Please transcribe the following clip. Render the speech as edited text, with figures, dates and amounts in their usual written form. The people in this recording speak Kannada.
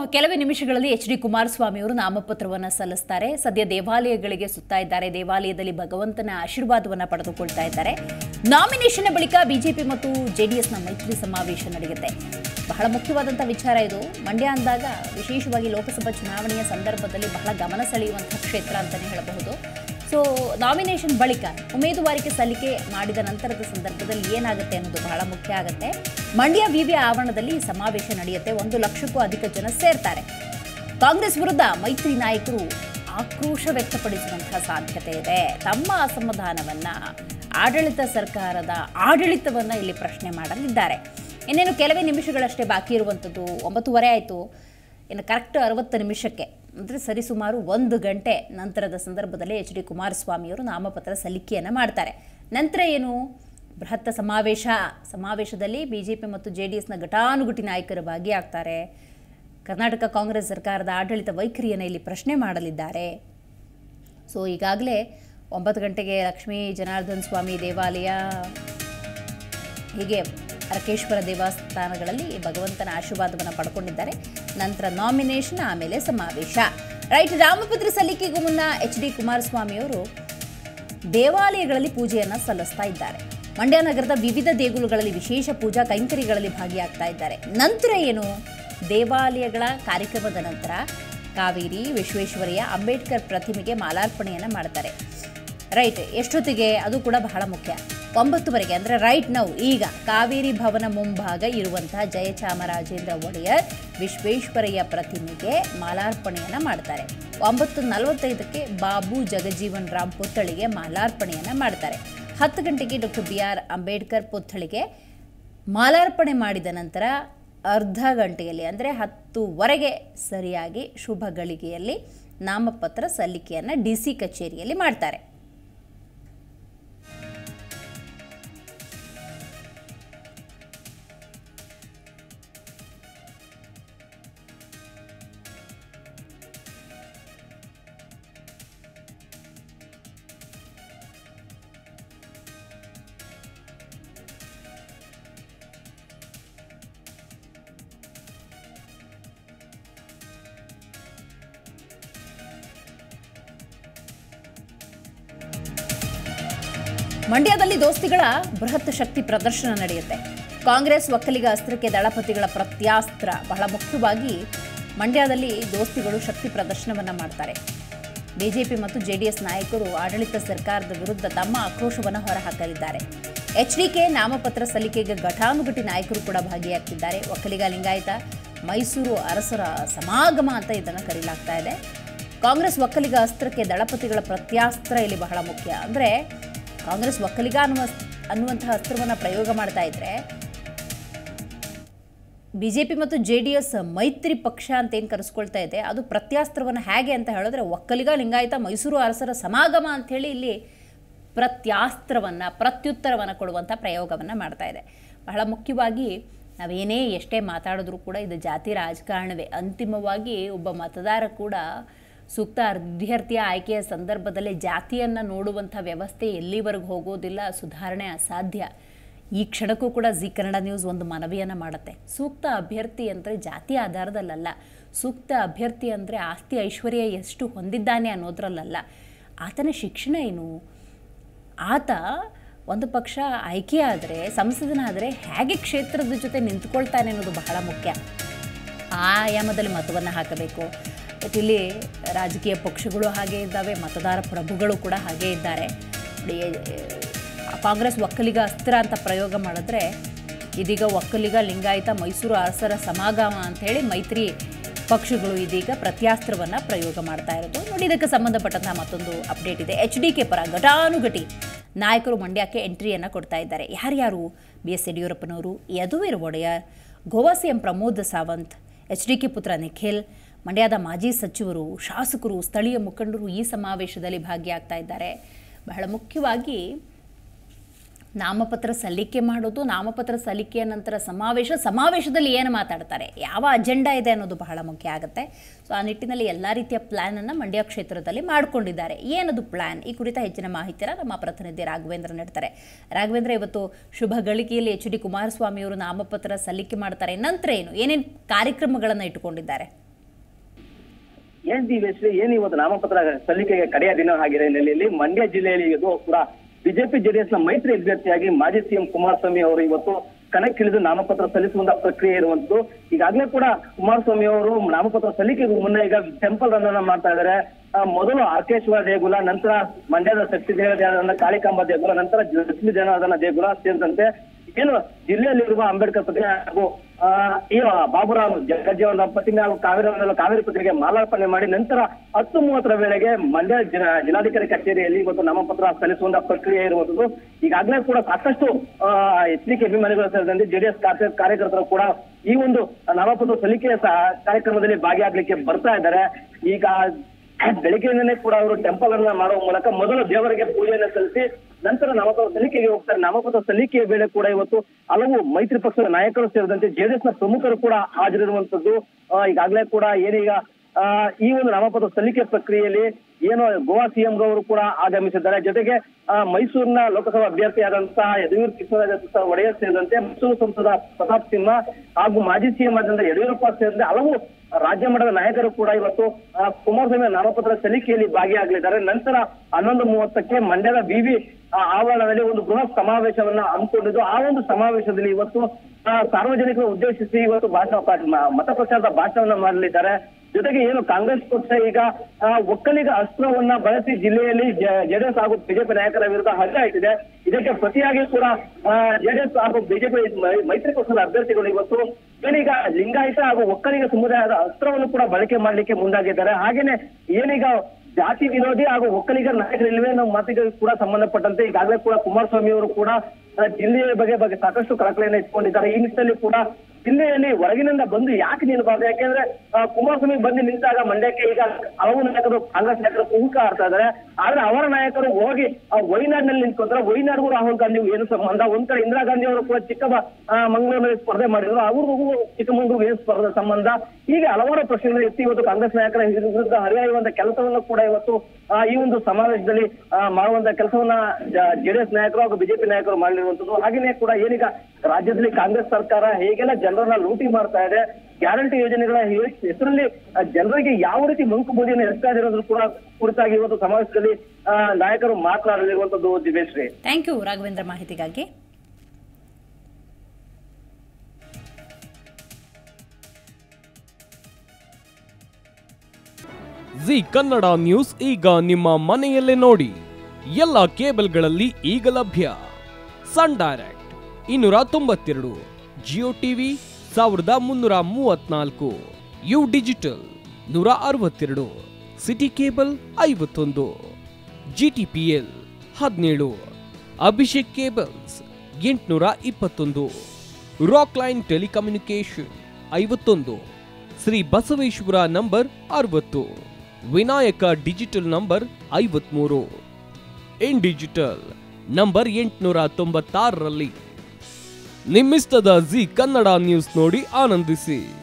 ಕೆಲವೇ ನಿಮಿಷಗಳಲ್ಲಿ ಎಚ್.ಡಿ. ಕುಮಾರಸ್ವಾಮಿ ಅವರು ನಾಮಪತ್ರವನ್ನು ಸಲ್ಲಿಸುತ್ತಾರೆ. ಸದ್ಯ ದೇವಾಲಯಗಳಿಗೆ ಸುತ್ತಾ ಇದ್ದಾರೆ. ದೇವಾಲಯದಲ್ಲಿ ಭಗವಂತನ ಆಶೀರ್ವಾದವನ್ನು ಪಡೆದುಕೊಳ್ತಾ ಇದ್ದಾರೆ. ನಾಮಿನೇಷನ್ ಬಳಿಕ ಬಿಜೆಪಿ ಮತ್ತು ಜೆಡಿಎಸ್ನ ಮೈತ್ರಿ ಸಮಾವೇಶ ನಡೆಯುತ್ತೆ. ಬಹಳ ಮುಖ್ಯವಾದಂಥ ವಿಚಾರ ಇದು. ಮಂಡ್ಯ ಅಂದಾಗ ವಿಶೇಷವಾಗಿ ಲೋಕಸಭಾ ಚುನಾವಣೆಯ ಸಂದರ್ಭದಲ್ಲಿ ಬಹಳ ಗಮನ ಸೆಳೆಯುವಂಥ ಕ್ಷೇತ್ರ ಅಂತಲೇ ಹೇಳಬಹುದು. ಸೊ ನಾಮಿನೇಷನ್ ಬಳಿಕ ಉಮೇದುವಾರಿಕೆ ಸಲ್ಲಿಕೆ ಮಾಡಿದ ನಂತರದ ಸಂದರ್ಭದಲ್ಲಿ ಏನಾಗುತ್ತೆ ಅನ್ನೋದು ಬಹಳ ಮುಖ್ಯ ಆಗುತ್ತೆ. ಮಂಡ್ಯ ವಿವಿ ಆವರಣದಲ್ಲಿ ಸಮಾವೇಶ ನಡೆಯುತ್ತೆ. 1 ಲಕ್ಷಕ್ಕೂ ಅಧಿಕ ಜನ ಸೇರ್ತಾರೆ. ಕಾಂಗ್ರೆಸ್ ವಿರುದ್ಧ ಮೈತ್ರಿ ನಾಯಕರು ಆಕ್ರೋಶ ವ್ಯಕ್ತಪಡಿಸುವಂತಹ ಸಾಧ್ಯತೆ ಇದೆ. ತಮ್ಮ ಅಸಮಾಧಾನವನ್ನ ಆಡಳಿತ ಸರ್ಕಾರದ ಆಡಳಿತವನ್ನ ಇಲ್ಲಿ ಪ್ರಶ್ನೆ ಮಾಡಲಿದ್ದಾರೆ. ಇನ್ನೇನು ಕೆಲವೇ ನಿಮಿಷಗಳಷ್ಟೇ ಬಾಕಿ ಇರುವಂಥದ್ದು. 9:30 ಆಯಿತು. ಇನ್ನು ಕರೆಕ್ಟ್ 60 ನಿಮಿಷಕ್ಕೆ ಅಂದರೆ ಸರಿಸುಮಾರು 1 ಗಂಟೆ ನಂತರದ ಸಂದರ್ಭದಲ್ಲಿ ಎಚ್.ಡಿ. ಕುಮಾರಸ್ವಾಮಿಯವರು ನಾಮಪತ್ರ ಸಲ್ಲಿಕೆಯನ್ನು ಮಾಡ್ತಾರೆ. ನಂತರ ಏನು? ಬೃಹತ್ ಸಮಾವೇಶದಲ್ಲಿ ಬಿಜೆಪಿ ಮತ್ತು ಜೆಡಿಎಸ್ನ ಘಟಾನುಘಟಿ ನಾಯಕರು ಭಾಗಿಯಾಗ್ತಾರೆ. ಕರ್ನಾಟಕ ಕಾಂಗ್ರೆಸ್ ಸರ್ಕಾರದ ಆಡಳಿತ ವೈಖರಿಯನ್ನು ಇಲ್ಲಿ ಪ್ರಶ್ನೆ ಮಾಡಲಿದ್ದಾರೆ. ಸೊ ಈಗಾಗಲೇ 9 ಗಂಟೆಗೆ ಲಕ್ಷ್ಮೀ ಜನಾರ್ದನ ಸ್ವಾಮಿ ದೇವಾಲಯ, ಹೀಗೆ ಅರಕೇಶ್ವರ ದೇವಸ್ಥಾನಗಳಲ್ಲಿ ಭಗವಂತನ ಆಶೀರ್ವಾದವನ್ನು ಪಡ್ಕೊಂಡಿದ್ದಾರೆ. ನಂತರ ನಾಮಿನೇಷನ್, ಆಮೇಲೆ ಸಮಾವೇಶ. ರೈಟ್. ನಾಮಪತ್ರ ಸಲ್ಲಿಕೆಗೂ ಮುನ್ನ ಎಚ್.ಡಿ. ಕುಮಾರಸ್ವಾಮಿಯವರು ದೇವಾಲಯಗಳಲ್ಲಿ ಪೂಜೆಯನ್ನು ಸಲ್ಲಿಸ್ತಾ ಇದ್ದಾರೆ. ಮಂಡ್ಯ ನಗರದ ವಿವಿಧ ದೇಗುಲಗಳಲ್ಲಿ ವಿಶೇಷ ಪೂಜಾ ಕೈಂಕರ್ಯಗಳಲ್ಲಿ ಭಾಗಿಯಾಗ್ತಾ ಇದ್ದಾರೆ. ನಂತರ ಏನು? ದೇವಾಲಯಗಳ ಕಾರ್ಯಕ್ರಮದ ನಂತರ ಕಾವೇರಿ ವಿಶ್ವೇಶ್ವರಯ್ಯ ಅಂಬೇಡ್ಕರ್ ಪ್ರತಿಮೆಗೆ ಮಾಲಾರ್ಪಣೆಯನ್ನು ಮಾಡ್ತಾರೆ. ರೈಟ್. ಎಷ್ಟೊತ್ತಿಗೆ? ಅದು ಕೂಡ ಬಹಳ ಮುಖ್ಯ. 9:00 ಅಂದರೆ ರೈಟ್ ನೌ. ಈಗ ಕಾವೇರಿ ಭವನ ಮುಂಭಾಗ ಇರುವಂತಹ ಜಯಚಾಮರಾಜೇಂದ್ರ ಒಡೆಯರ್ ವಿಶ್ವೇಶ್ವರಯ್ಯ ಪ್ರತಿಮೆಗೆ ಮಾಲಾರ್ಪಣೆಯನ್ನು ಮಾಡ್ತಾರೆ. 9:45 ಬಾಬು ಜಗಜೀವನ್ ರಾಮ್ ಪುತ್ಥಳಿಗೆ ಮಾಲಾರ್ಪಣೆಯನ್ನು ಮಾಡ್ತಾರೆ. 10 ಗಂಟೆಗೆ ಡಾಕ್ಟರ್ ಬಿ.ಆರ್. ಅಂಬೇಡ್ಕರ್ ಪುತ್ಥಳಿಗೆ ಮಾಲಾರ್ಪಣೆ ಮಾಡಿದ ನಂತರ ಅರ್ಧ ಗಂಟೆಯಲ್ಲಿ ಅಂದರೆ 10:15 ಸರಿಯಾಗಿ ಶುಭ ಗಳಿಗೆಯಲ್ಲಿ ನಾಮಪತ್ರ ಸಲ್ಲಿಕೆಯನ್ನು ಡಿ.ಸಿ. ಕಚೇರಿಯಲ್ಲಿ ಮಾಡ್ತಾರೆ. ಮಂಡ್ಯದಲ್ಲಿ ದೋಸ್ತಿಗಳ ಬೃಹತ್ ಶಕ್ತಿ ಪ್ರದರ್ಶನ ನಡೆಯುತ್ತೆ. ಕಾಂಗ್ರೆಸ್ ಒಕ್ಕಲಿಗ ಅಸ್ತ್ರಕ್ಕೆ ದಳಪತಿಗಳ ಪ್ರತ್ಯಾಸ್ತ್ರ. ಬಹಳ ಮುಖ್ಯವಾಗಿ ಮಂಡ್ಯದಲ್ಲಿ ದೋಸ್ತಿಗಳು ಶಕ್ತಿ ಪ್ರದರ್ಶನವನ್ನು ಮಾಡ್ತಾರೆ. ಬಿಜೆಪಿ ಮತ್ತು ಜೆಡಿಎಸ್ ನಾಯಕರು ಆಡಳಿತ ಸರ್ಕಾರದ ವಿರುದ್ಧ ತಮ್ಮ ಆಕ್ರೋಶವನ್ನು ಹೊರಹಾಕಲಿದ್ದಾರೆ. ಎಚ್.ಡಿ.ಕೆ ನಾಮಪತ್ರ ಸಲ್ಲಿಕೆಗೆ ಘಟಾನುಘಟಿ ನಾಯಕರು ಕೂಡ ಭಾಗಿಯಾಗ್ತಿದ್ದಾರೆ. ಒಕ್ಕಲಿಗ ಲಿಂಗಾಯತ ಮೈಸೂರು ಅರಸರ ಸಮಾಗಮ ಅಂತ ಇದನ್ನು ಕರೆಯಲಾಗ್ತಾ ಇದೆ. ಕಾಂಗ್ರೆಸ್ ಒಕ್ಕಲಿಗ ಅಸ್ತ್ರಕ್ಕೆ ದಳಪತಿಗಳ ಪ್ರತ್ಯಾಸ್ತ್ರ ಇಲ್ಲಿ ಬಹಳ ಮುಖ್ಯ. ಅಂದರೆ ಕಾಂಗ್ರೆಸ್ ಒಕ್ಕಲಿಗ ಅನ್ನುವಂತಹ ಅಸ್ತ್ರವನ್ನು ಪ್ರಯೋಗ ಮಾಡ್ತಾ ಇದ್ರೆ ಬಿಜೆಪಿ ಮತ್ತು ಜೆಡಿಎಸ್ ಮೈತ್ರಿ ಪಕ್ಷ ಅಂತ ಏನು ಕರೆಸ್ಕೊಳ್ತಾ ಇದೆ, ಅದು ಪ್ರತ್ಯಾಸ್ತ್ರವನ್ನು ಹೇಗೆ ಅಂತ ಹೇಳಿದ್ರೆ ಒಕ್ಕಲಿಗ ಲಿಂಗಾಯತ ಮೈಸೂರು ಅರಸರ ಸಮಾಗಮ ಅಂಥೇಳಿ ಇಲ್ಲಿ ಪ್ರತ್ಯುತ್ತರವನ್ನು ಕೊಡುವಂಥ ಪ್ರಯೋಗವನ್ನು ಮಾಡ್ತಾ ಇದೆ. ಬಹಳ ಮುಖ್ಯವಾಗಿ ನಾವೇನೇ ಎಷ್ಟೇ ಮಾತಾಡಿದ್ರೂ ಕೂಡ ಇದು ಜಾತಿ ರಾಜಕಾರಣವೇ. ಅಂತಿಮವಾಗಿ ಒಬ್ಬ ಮತದಾರ ಕೂಡ ಸೂಕ್ತ ಅಭ್ಯರ್ಥಿಯ ಆಯ್ಕೆಯ ಸಂದರ್ಭದಲ್ಲಿ ಜಾತಿಯನ್ನು ನೋಡುವಂಥ ವ್ಯವಸ್ಥೆ ಎಲ್ಲಿವರೆಗೂ ಹೋಗೋದಿಲ್ಲ, ಸುಧಾರಣೆ ಅಸಾಧ್ಯ. ಈ ಕ್ಷಣಕ್ಕೂ ಕೂಡ ಜಿ ಕನ್ನಡ ನ್ಯೂಸ್ ಒಂದು ಮನವಿಯನ್ನು ಮಾಡುತ್ತೆ. ಸೂಕ್ತ ಅಭ್ಯರ್ಥಿ ಅಂದರೆ ಜಾತಿ ಆಧಾರದಲ್ಲಲ್ಲ, ಸೂಕ್ತ ಅಭ್ಯರ್ಥಿ ಅಂದರೆ ಆಸ್ತಿ ಐಶ್ವರ್ಯ ಎಷ್ಟು ಹೊಂದಿದ್ದಾನೆ ಅನ್ನೋದ್ರಲ್ಲ, ಆತನ ಶಿಕ್ಷಣ ಏನು, ಆತ ಒಂದು ಪಕ್ಷ ಆಯ್ಕೆ ಆದರೆ ಸಂಸದನಾದರೆ ಹೇಗೆ ಕ್ಷೇತ್ರದ ಜೊತೆ ನಿಂತ್ಕೊಳ್ತಾನೆ ಅನ್ನೋದು ಬಹಳ ಮುಖ್ಯ. ಆ ಆಯಾಮದಲ್ಲಿ ಮತವನ್ನು ಹಾಕಬೇಕು. ಬಟ್ ಇಲ್ಲಿ ರಾಜಕೀಯ ಪಕ್ಷಗಳು ಹಾಗೆ ಇದ್ದಾವೆ, ಮತದಾರ ಪ್ರಭುಗಳು ಕೂಡ ಹಾಗೇ ಇದ್ದಾರೆ. ಕಾಂಗ್ರೆಸ್ ಒಕ್ಕಲಿಗ ಅಸ್ತ್ರ ಅಂತ ಪ್ರಯೋಗ ಮಾಡಿದ್ರೆ ಇದೀಗ ಒಕ್ಕಲಿಗ ಲಿಂಗಾಯತ ಮೈಸೂರು ಅರಸರ ಸಮಾಗಮ ಅಂಥೇಳಿ ಮೈತ್ರಿ ಪಕ್ಷಗಳು ಇದೀಗ ಪ್ರತ್ಯಾಸ್ತ್ರವನ್ನು ಪ್ರಯೋಗ ಮಾಡ್ತಾ ಇರೋದು. ನೋಡಿ, ಇದಕ್ಕೆ ಸಂಬಂಧಪಟ್ಟಂತಹ ಮತ್ತೊಂದು ಅಪ್ಡೇಟ್ ಇದೆ. ಎಚ್.ಡಿ.ಕೆ ಪರ ಘಟಾನುಘಟಿ ನಾಯಕರು ಮಂಡ್ಯಕ್ಕೆ ಎಂಟ್ರಿಯನ್ನು ಕೊಡ್ತಾ ಇದ್ದಾರೆ. ಯಾರ್ಯಾರು? ಬಿ.ಎಸ್. ಯಡಿಯೂರಪ್ಪನವರು, ಯದುವೀರ್ ಒಡೆಯರ್, ಗೋವಾ ಸಿಎಂ ಪ್ರಮೋದ್ ಸಾವಂತ್, ಎಚ್.ಡಿ.ಕೆ ಪುತ್ರ ನಿಖಿಲ್, ಮಂಡ್ಯದ ಮಾಜಿ ಸಚಿವರು, ಶಾಸಕರು, ಸ್ಥಳೀಯ ಮುಖಂಡರು ಈ ಸಮಾವೇಶದಲ್ಲಿ ಭಾಗಿಯಾಗ್ತಾ ಇದ್ದಾರೆ. ಬಹಳ ಮುಖ್ಯವಾಗಿ ನಾಮಪತ್ರ ಸಲ್ಲಿಕೆ ಮಾಡೋದು, ನಾಮಪತ್ರ ಸಲ್ಲಿಕೆಯ ನಂತರ ಸಮಾವೇಶದಲ್ಲಿ ಏನು ಮಾತಾಡ್ತಾರೆ, ಯಾವ ಅಜೆಂಡಾ ಇದೆ ಅನ್ನೋದು ಬಹಳ ಮುಖ್ಯ ಆಗುತ್ತೆ. ಸೊ ಆ ನಿಟ್ಟಿನಲ್ಲಿ ಎಲ್ಲ ರೀತಿಯ ಪ್ಲ್ಯಾನನ್ನು ಮಂಡ್ಯ ಕ್ಷೇತ್ರದಲ್ಲಿ ಮಾಡಿಕೊಂಡಿದ್ದಾರೆ. ಏನದು ಪ್ಲ್ಯಾನ್? ಈ ಕುರಿತ ಹೆಚ್ಚಿನ ಮಾಹಿತಿಯನ್ನು ನಮ್ಮ ಪ್ರತಿನಿಧಿ ರಾಘವೇಂದ್ರ ನೀಡ್ತಾರೆ. ರಾಘವೇಂದ್ರ, ಇವತ್ತು ಶುಭ ಗಳಿಗೆಯಲ್ಲಿ ಎಚ್.ಡಿ. ಕುಮಾರಸ್ವಾಮಿಯವರು ನಾಮಪತ್ರ ಸಲ್ಲಿಕೆ ಮಾಡ್ತಾರೆ. ನಂತರ ಏನೇನು ಕಾರ್ಯಕ್ರಮಗಳನ್ನು ಇಟ್ಟುಕೊಂಡಿದ್ದಾರೆ? ಏನ್ ಇವತ್ತು ನಾಮಪತ್ರ ಸಲ್ಲಿಕೆಗೆ ಕಡೆಯ ದಿನ ಆಗಿರೋ ಹಿನ್ನೆಲೆಯಲ್ಲಿ ಮಂಡ್ಯ ಜಿಲ್ಲೆಯಲ್ಲಿ ಇದು ಕೂಡ ಬಿಜೆಪಿ ಜೆಡಿಎಸ್ ನ ಮೈತ್ರಿ ಅಭ್ಯರ್ಥಿಯಾಗಿ ಮಾಜಿ ಸಿಎಂ ಕುಮಾರಸ್ವಾಮಿ ಅವರು ಇವತ್ತು ಕಣಕ್ಕಿಳಿದು ನಾಮಪತ್ರ ಸಲ್ಲಿಸುವಂತ ಪ್ರಕ್ರಿಯೆ ಇರುವಂತದ್ದು. ಈಗಾಗಲೇ ಕೂಡ ಕುಮಾರಸ್ವಾಮಿ ಅವರು ನಾಮಪತ್ರ ಸಲ್ಲಿಕೆಗೂ ಮುನ್ನ ಈಗ ಟೆಂಪಲ್ ರನ್ ಅನ್ನ ಮಾಡ್ತಾ ಇದ್ದಾರೆ. ಮೊದಲು ಆರ್ಕೇಶ್ವರ ದೇಗುಲ, ನಂತರ ಮಂಡ್ಯದ ಶಕ್ತಿ ದೇವರ ಕಾಳಿಕಾಂಬ ದೇಗುಲ, ನಂತರ ಲಕ್ಷ್ಮೀ ಜನಾರ್ದನ ದೇಗುಲ ಸೇರಿದಂತೆ ಏನು ಜಿಲ್ಲೆಯಲ್ಲಿರುವ ಅಂಬೇಡ್ಕರ್ ಪ್ರತಿಮೆ ಹಾಗೂ ಈ ಬಾಬುರಾವ್ ಜಗಜ್ಜೀವನ್ ಪ್ರತಿಮೆ ಹಾಗೂ ಕಾವೇರಿ ಪ್ರತಿಮೆಗೆ ಮಾಲಾರ್ಪಣೆ ಮಾಡಿ ನಂತರ 10:30 ವೇಳೆಗೆ ಮಂಡ್ಯ ಜಿಲ್ಲಾಧಿಕಾರಿ ಕಚೇರಿಯಲ್ಲಿ ಇವತ್ತು ನಾಮಪತ್ರ ಸಲ್ಲಿಸುವಂತ ಪ್ರಕ್ರಿಯೆ ಇರುವಂತದ್ದು. ಈಗಾಗಲೇ ಕೂಡ ಸಾಕಷ್ಟು ಎಚ್ಚರಿಕೆ ಅಭಿಮಾನಿಗಳು ಸೇರಿದಂತೆ ಜೆಡಿಎಸ್ ಕಾರ್ಯಕರ್ತರು ಕೂಡ ಈ ಒಂದು ನಾಮಪತ್ರ ಸಲ್ಲಿಕೆಯ ಕಾರ್ಯಕ್ರಮದಲ್ಲಿ ಭಾಗಿಯಾಗಲಿಕ್ಕೆ ಬರ್ತಾ ಇದ್ದಾರೆ. ಈಗ ಬೆಳಗ್ಗೆಯಿಂದಲೇ ಕೂಡ ಅವರು ಟೆಂಪಲ್ ಅನ್ನ ಮಾಡುವ ಮೂಲಕ ಮೊದಲು ದೇವರಿಗೆ ಪೂಜೆಯನ್ನು ಸಲ್ಲಿಸಿ ನಂತರ ನಾಮಪತ್ರ ಸಲ್ಲಿಕೆಗೆ ಹೋಗ್ತಾರೆ. ನಾಮಪತ್ರ ಸಲ್ಲಿಕೆಯ ವೇಳೆ ಕೂಡ ಇವತ್ತು ಹಲವು ಮೈತ್ರಿ ಪಕ್ಷದ ನಾಯಕರು ಸೇರಿದಂತೆ ಜೆಡಿಎಸ್ ನ ಪ್ರಮುಖರು ಕೂಡ ಹಾಜರಿರುವಂತದ್ದು. ಈಗಾಗಲೇ ಕೂಡ ಏನೀಗ ಈ ಒಂದು ನಾಮಪತ್ರ ಸಲ್ಲಿಕೆ ಪ್ರಕ್ರಿಯೆಯಲ್ಲಿ ಏನು ಗೋವಾ ಸಿಎಂ ಅವರು ಕೂಡ ಆಗಮಿಸಿದ್ದಾರೆ. ಜೊತೆಗೆ ಮೈಸೂರಿನ ಲೋಕಸಭಾ ಅಭ್ಯರ್ಥಿಯಾದಂತಹ ಯದುವೀರ್ ಕೃಷ್ಣರಾಜ ಒಡೆಯರ್ ಸೇರಿದಂತೆ ಮೈಸೂರು ಸಂಸದ ಪ್ರತಾಪ್ ಸಿಂಹ ಹಾಗೂ ಮಾಜಿ ಸಿಎಂ ಆದಂತಹ ಯಡಿಯೂರಪ್ಪ ಸೇರಿದಂತೆ ಹಲವು ರಾಜ್ಯ ಮಟ್ಟದ ನಾಯಕರು ಕೂಡ ಇವತ್ತು ಕುಮಾರಸ್ವಾಮಿ ನಾಮಪತ್ರ ಸಲ್ಲಿಕೆಯಲ್ಲಿ ಭಾಗಿಯಾಗಲಿದ್ದಾರೆ. ನಂತರ 11:30ಕ್ಕೆ ಮಂಡ್ಯದ ವಿವಿ ಆವರಣದಲ್ಲಿ ಒಂದು ಬೃಹತ್ ಸಮಾವೇಶವನ್ನ ಹಮ್ಮಿಕೊಂಡಿದ್ದು. ಆ ಒಂದು ಸಮಾವೇಶದಲ್ಲಿ ಇವತ್ತು ಸಾರ್ವಜನಿಕರು ಉದ್ದೇಶಿಸಿ ಇವತ್ತು ಮತ ಪ್ರಚಾರದ ಭಾಷಣವನ್ನ ಮಾಡಲಿದ್ದಾರೆ. ಜೊತೆಗೆ ಏನು ಕಾಂಗ್ರೆಸ್ ಪಕ್ಷ ಈಗ ಒಕ್ಕಲಿಗ ಅಸ್ತ್ರವನ್ನ ಬಳಸಿ ಜಿಲ್ಲೆಯಲ್ಲಿ ಜೆಡಿಎಸ್ ಹಾಗೂ ಬಿಜೆಪಿ ನಾಯಕರ ವಿರುದ್ಧ ಹಲ್ಲೆ ಇಟ್ಟಿದೆ. ಇದಕ್ಕೆ ಪ್ರತಿಯಾಗಿ ಕೂಡ ಜೆಡಿಎಸ್ ಹಾಗೂ ಬಿಜೆಪಿ ಮೈತ್ರಿ ಪಕ್ಷದ ಅಭ್ಯರ್ಥಿಗಳು ಇವತ್ತು ಏನೀಗ ಲಿಂಗಾಯತ ಹಾಗೂ ಒಕ್ಕಲಿಗ ಸಮುದಾಯದ ಅಸ್ತ್ರವನ್ನು ಕೂಡ ಬಳಕೆ ಮಾಡ್ಲಿಕ್ಕೆ ಮುಂದಾಗಿದ್ದಾರೆ. ಹಾಗೇನೆ ಏನೀಗ ಜಾತಿ ವಿರೋಧಿ ಹಾಗೂ ಒಕ್ಕಲಿಗರ ನಾಯಕರಿಲ್ವೇ ನಮ್ಮ ಮಾತಿಗೆ ಕೂಡ ಸಂಬಂಧಪಟ್ಟಂತೆ ಈಗಾಗಲೇ ಕೂಡ ಕುಮಾರಸ್ವಾಮಿ ಅವರು ಕೂಡ ಜಿಲ್ಲೆಯ ಬಗ್ಗೆ ಸಾಕಷ್ಟು ಕಳಕಳಿಯನ್ನು ಇಟ್ಕೊಂಡಿದ್ದಾರೆ. ಈ ನಿಟ್ಟಿನಲ್ಲಿ ಕೂಡ ಜಿಲ್ಲೆಯಲ್ಲಿ ಹೊರಗಿನಿಂದ ಬಂದು ಯಾಕೆ ನಿಲ್ಬಾರ್ದು, ಯಾಕೆಂದ್ರೆ ಕುಮಾರಸ್ವಾಮಿ ಬಂದು ನಿಂತಾಗ ಮಂಡ್ಯಕ್ಕೆ ಈಗ ಹಲವು ನಾಯಕರು ಕಾಂಗ್ರೆಸ್ ನಾಯಕರು ಕುಂಕ ಆಡ್ತಾ ಇದ್ದಾರೆ. ಆದ್ರೆ ಅವರ ನಾಯಕರು ಹೋಗಿ ವೈನಾಡ್ನಲ್ಲಿ ನಿಂತ್ಕೊಂಡ್ರೆ ವೈನಾಡ್ಗೂ ರಾಹುಲ್ ಗಾಂಧಿ ಏನು ಸಂಬಂಧ? ಒಂದ್ ಕಡೆ ಇಂದಿರಾ ಗಾಂಧಿ ಅವರು ಕೂಡ ಮಂಗಳೂರಿನಲ್ಲಿ ಸ್ಪರ್ಧೆ ಮಾಡಿದ್ರು, ಅವ್ರಿಗೂ ಚಿಕ್ಕಮಗಳೂರು ಏನು ಸ್ಪರ್ಧೆ ಸಂಬಂಧ? ಹೀಗೆ ಹಲವಾರು ಪ್ರಶ್ನೆಗಳು ಎತ್ತಿ ಇವತ್ತು ಕಾಂಗ್ರೆಸ್ ನಾಯಕರ ವಿರುದ್ಧ ಹರಿಯಾಯುವಂತ ಕೆಲಸವನ್ನು ಕೂಡ ಇವತ್ತು ಈ ಒಂದು ಸಮಾವೇಶದಲ್ಲಿ ಮಾಡುವಂತ ಕೆಲಸವನ್ನ ಜೆಡಿಎಸ್ ನಾಯಕರು ಹಾಗೂ ಬಿಜೆಪಿ ನಾಯಕರು ಮಾಡಿರುವಂತದ್ದು. ಹಾಗೆಯೇ ಕೂಡ ಏನೀಗ ರಾಜ್ಯದಲ್ಲಿ ಕಾಂಗ್ರೆಸ್ ಸರ್ಕಾರ ಹೇಗೆಲ್ಲ ಜನರನ್ನ ಲೂಟಿ ಮಾಡ್ತಾ ಇದೆ, ಗ್ಯಾರಂಟಿ ಯೋಜನೆಗಳ ಹೆಸರಲ್ಲಿ ಜನರಿಗೆ ಯಾವ ರೀತಿ ಮಂಕು ಬೂದಿಯನ್ನು ಎಸ್ತಾ ಇರೋದ್ರ ಕೂಡ ಕುರಿತಾಗಿ ಇವತ್ತು ಸಮಾವೇಶದಲ್ಲಿ ನಾಯಕರು ಮಾತನಾಡಲಿರುವಂತದ್ದು. ದಿವೇಶ್ರೀ, ಥ್ಯಾಂಕ್ ಯು ರಾಘವೇಂದ್ರ ಮಾಹಿತಿಗಾಗಿ. ಜಿ ಕನ್ನಡ ನ್ಯೂಸ್ ಈಗ ನಿಮ್ಮ ಮನೆಯಲ್ಲೇ ನೋಡಿ. ಎಲ್ಲ ಕೇಬಲ್ಗಳಲ್ಲಿ ಈಗ ಲಭ್ಯ. Sun Direct 292, Jio TV 1334, U digital 162, city cable 51, GTPL 17, Abhishek cables 821, rock line telecommunication 51, Shri Basaveshwara number 60, Vinayaka digital number 53, in digital number 896ರಲ್ಲಿ. ನಿಮ್ಮಿಸ್ತದ ಜಿ ಕನ್ನಡ ನ್ಯೂಸ್ ನೋಡಿ ಆನಂದಿಸಿ.